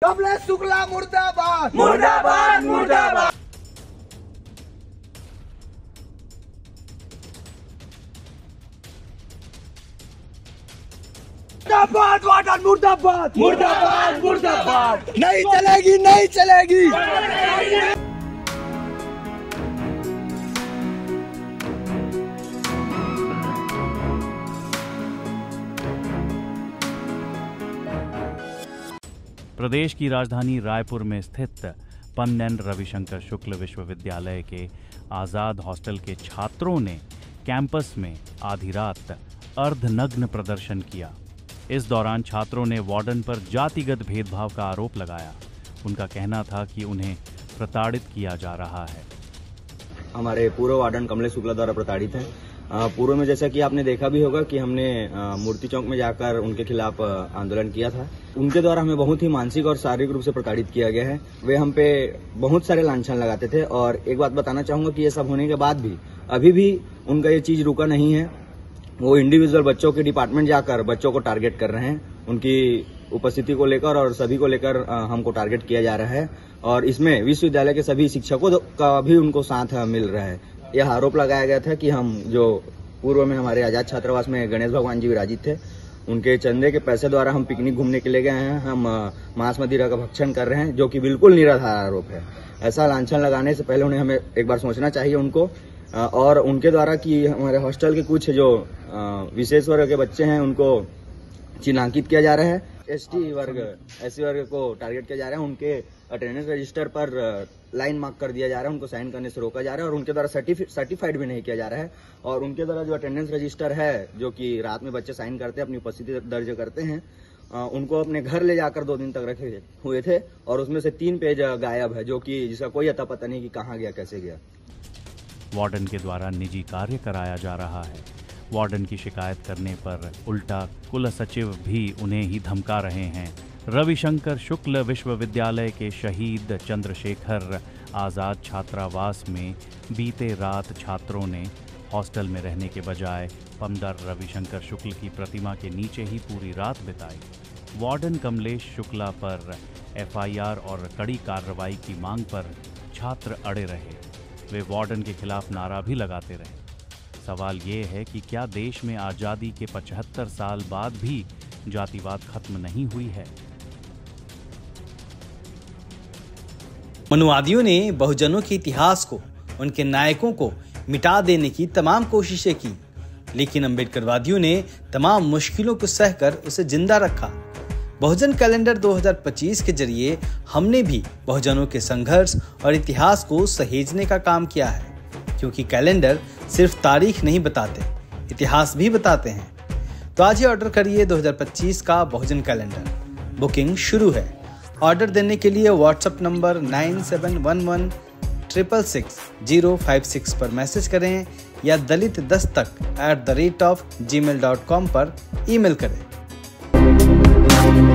कमलेश शुक्ला मुर्दाबाद मुर्दाबाद मुर्दाबाद। मुर्दाबाद वार्डन मुर्दाबाद मुर्दाबाद मुर्दाबाद। नहीं चलेगी नहीं चलेगी। प्रदेश की राजधानी रायपुर में स्थित पंडित रविशंकर शुक्ल विश्वविद्यालय के आज़ाद हॉस्टल के छात्रों ने कैंपस में आधी रात अर्धनग्न प्रदर्शन किया। इस दौरान छात्रों ने वार्डन पर जातिगत भेदभाव का आरोप लगाया। उनका कहना था कि उन्हें प्रताड़ित किया जा रहा है। हमारे पूर्व वार्डन कमलेश शुक्ला द्वारा प्रताड़ित है। पूर्व में जैसा कि आपने देखा भी होगा कि हमने मूर्ति चौक में जाकर उनके खिलाफ आंदोलन किया था। उनके द्वारा हमें बहुत ही मानसिक और शारीरिक रूप से प्रताड़ित किया गया है। वे हम पे बहुत सारे लांछन लगाते थे और एक बात बताना चाहूंगा कि ये सब होने के बाद भी अभी भी उनका ये चीज रुका नहीं है। वो इंडिविजुअल बच्चों के डिपार्टमेंट जाकर बच्चों को टारगेट कर रहे हैं। उनकी उपस्थिति को लेकर और सभी को लेकर हमको टारगेट किया जा रहा है और इसमें विश्वविद्यालय के सभी शिक्षकों का भी उनको साथ मिल रहा है। यह आरोप लगाया गया था कि हम जो पूर्व में हमारे आजाद छात्रावास में गणेश भगवान जी विराजित थे, उनके चंदे के पैसे द्वारा हम पिकनिक घूमने के लिए गए हैं, हम मांस मदिरा का भक्षण कर रहे हैं, जो कि बिल्कुल निराधार आरोप है। ऐसा लांछन लगाने से पहले उन्हें हमें एक बार सोचना चाहिए उनको। और उनके द्वारा कि हमारे हॉस्टल के कुछ जो विशेष वर्ग के बच्चे हैं उनको चिन्हांकित किया जा रहा है। SC वर्ग को टारगेट किया जा रहा है। उनके अटेंडेंस रजिस्टर पर लाइन मार्क कर दिया जा रहा है, उनको साइन करने से रोका जा रहा है और उनके द्वारा सर्टिफाइड भी नहीं किया जा रहा है। और उनके द्वारा जो अटेंडेंस रजिस्टर है, जो कि रात में बच्चे साइन करते हैं, अपनी उपस्थिति दर्ज करते हैं, उनको अपने घर ले जाकर 2 दिन तक रखे हुए थे और उसमें से 3 पेज गायब है, जो कि जिसका कोई अता पता नहीं कि कहाँ गया, कैसे गया। वार्डन के द्वारा निजी कार्य कराया जा रहा है। वार्डन की शिकायत करने पर उल्टा कुल सचिव भी उन्हें ही धमका रहे हैं। रविशंकर शुक्ल विश्वविद्यालय के शहीद चंद्रशेखर आज़ाद छात्रावास में बीते रात छात्रों ने हॉस्टल में रहने के बजाय पंडित रविशंकर शुक्ल की प्रतिमा के नीचे ही पूरी रात बिताई। वार्डन कमलेश शुक्ला पर FIR और कड़ी कार्रवाई की मांग पर छात्र अड़े रहे। वे वार्डन के खिलाफ नारा भी लगाते रहे। सवाल ये है कि क्या देश में आज़ादी के 75 साल बाद भी जातिवाद खत्म नहीं हुई है? मनुवादियों ने बहुजनों के इतिहास को, उनके नायकों को मिटा देने की तमाम कोशिशें की, लेकिन अम्बेडकरवादियों ने तमाम मुश्किलों को सहकर उसे जिंदा रखा। बहुजन कैलेंडर 2025 के जरिए हमने भी बहुजनों के संघर्ष और इतिहास को सहेजने का काम किया है, क्योंकि कैलेंडर सिर्फ तारीख नहीं बताते, इतिहास भी बताते हैं। तो आज ही ऑर्डर करिए 2025 का बहुजन कैलेंडर। बुकिंग शुरू है। ऑर्डर देने के लिए व्हाट्सएप नंबर 9711666056 पर मैसेज करें या dalitdastak@gmail.com पर ईमेल करें।